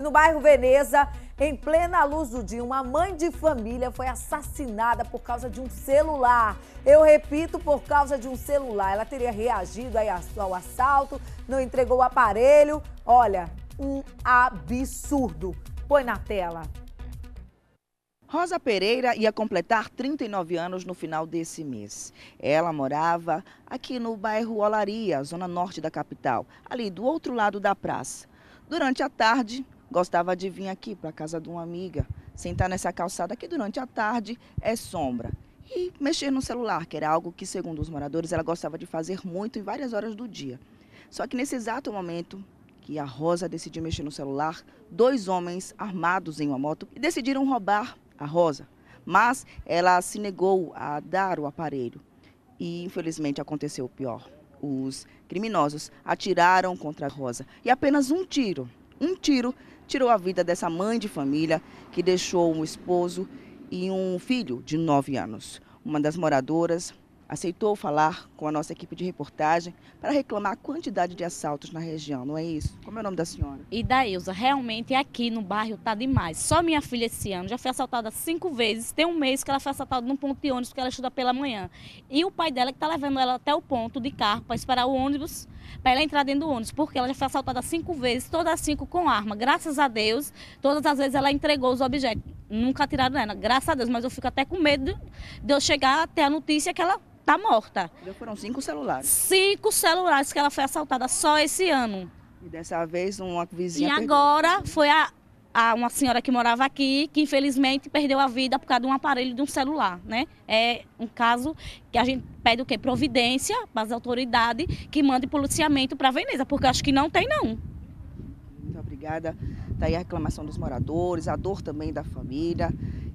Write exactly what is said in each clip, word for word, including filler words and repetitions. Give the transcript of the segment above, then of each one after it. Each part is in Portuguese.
No bairro Veneza, em plena luz do dia, uma mãe de família foi assassinada por causa de um celular. Eu repito, por causa de um celular. Ela teria reagido aí ao assalto, não entregou o aparelho. Olha, um absurdo. Põe na tela. Rosa Pereira ia completar trinta e nove anos no final desse mês. Ela morava aqui no bairro Olaria, zona norte da capital, ali do outro lado da praça. Durante a tarde, gostava de vir aqui para a casa de uma amiga, sentar nessa calçada que durante a tarde é sombra. E mexer no celular, que era algo que, segundo os moradores, ela gostava de fazer muito em várias horas do dia. Só que nesse exato momento que a Rosa decidiu mexer no celular, dois homens armados em uma moto decidiram roubar a Rosa. Mas ela se negou a dar o aparelho. E infelizmente aconteceu o pior. Os criminosos atiraram contra a Rosa e apenas um tiro, um tiro tirou a vida dessa mãe de família que deixou um esposo e um filho de nove anos. Uma das moradoras aceitou falar com a nossa equipe de reportagem para reclamar a quantidade de assaltos na região, não é isso? Como é o nome da senhora? Idailza, realmente aqui no bairro tá demais. Só minha filha esse ano já foi assaltada cinco vezes. Tem um mês que ela foi assaltada num ponto de ônibus porque ela estuda pela manhã. E o pai dela que tá levando ela até o ponto de carro para esperar o ônibus, para ela entrar dentro do ônibus, porque ela já foi assaltada cinco vezes, todas as cinco com arma. Graças a Deus, todas as vezes ela entregou os objetos. Nunca tiraram ela, graças a Deus, mas eu fico até com medo de eu chegar até a notícia que ela tá morta. Já foram cinco celulares. Cinco celulares que ela foi assaltada só esse ano. E dessa vez uma vizinha E perdeu. agora foi a, a uma senhora que morava aqui, que infelizmente perdeu a vida por causa de um aparelho de um celular, né? É um caso que a gente pede o quê? Providência para as autoridades que mandem policiamento para Veneza, porque eu acho que não tem não. Muito obrigada. Está aí a reclamação dos moradores, a dor também da família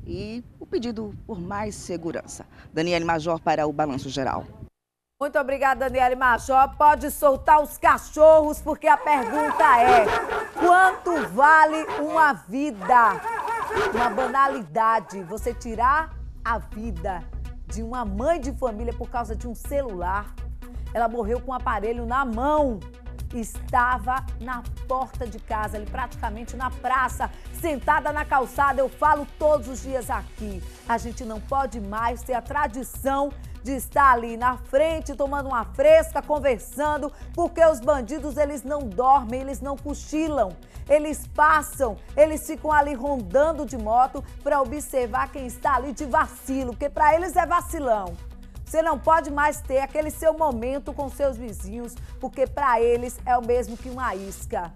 e o pedido por mais segurança. Daniele Major para o Balanço Geral. Muito obrigada, Daniele Major. Pode soltar os cachorros, porque a pergunta é: quanto vale uma vida? Uma banalidade, você tirar a vida de uma mãe de família por causa de um celular. Ela morreu com o aparelho na mão. Estava na porta de casa, ali praticamente na praça, sentada na calçada. Eu falo todos os dias aqui. A gente não pode mais ter a tradição de estar ali na frente, tomando uma fresca, conversando, porque os bandidos, eles não dormem, eles não cochilam. Eles passam, eles ficam ali rondando de moto para observar quem está ali de vacilo, porque para eles é vacilão. Você não pode mais ter aquele seu momento com seus vizinhos, porque para eles é o mesmo que uma isca.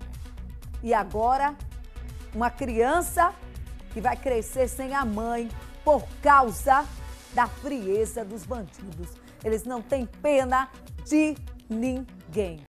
E agora, uma criança que vai crescer sem a mãe por causa da frieza dos bandidos. Eles não têm pena de ninguém.